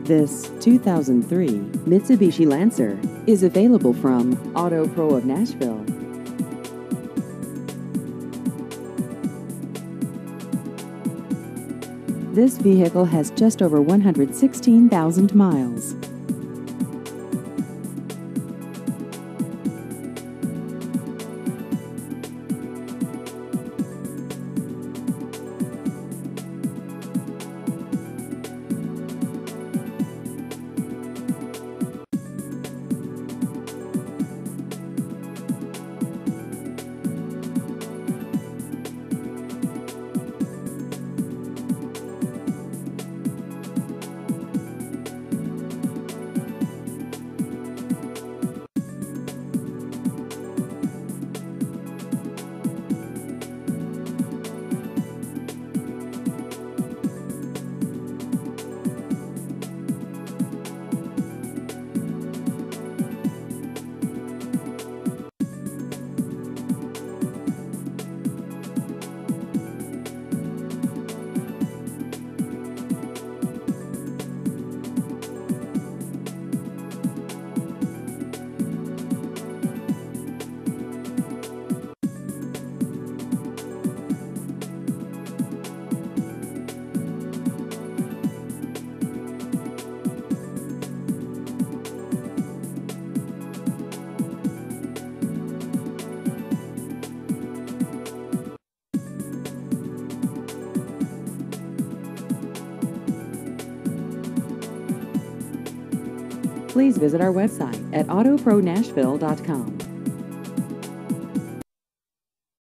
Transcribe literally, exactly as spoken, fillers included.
This two thousand three Mitsubishi Lancer is available from Auto Pro of Nashville. This vehicle has just over one hundred sixteen thousand miles. Please visit our website at auto pro nashville dot com.